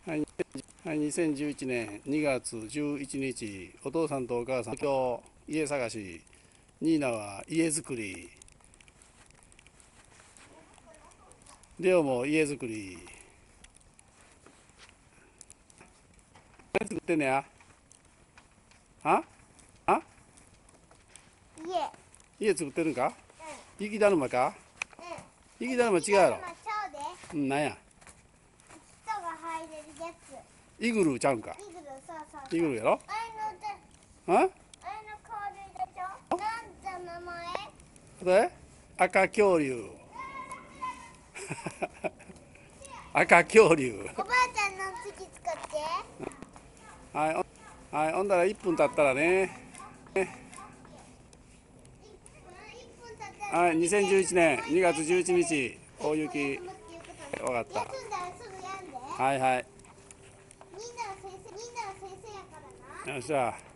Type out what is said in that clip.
はい、はい、2011年2月11日、お父さんとお母さん、今日家探し、ニーナは家づくり、レオも家づくり。何作ってんねや。ああ家。 家作ってるんか。雪だるまか。雪だるま違うやろ。うん、なんや。 人が入れるやつ。 イグルーちゃうんか。 イグル、そうそうそう。 イグルーやろ。 あれの香りでしょ。なんて名前？ で赤恐竜。赤恐竜。 おばあちゃんの次使って。 はい、はい、ほんだら1分経ったらね。はい、2011年2月11日、大雪。わかった。はいはい。 みんなの先生やからな。 よっしゃ。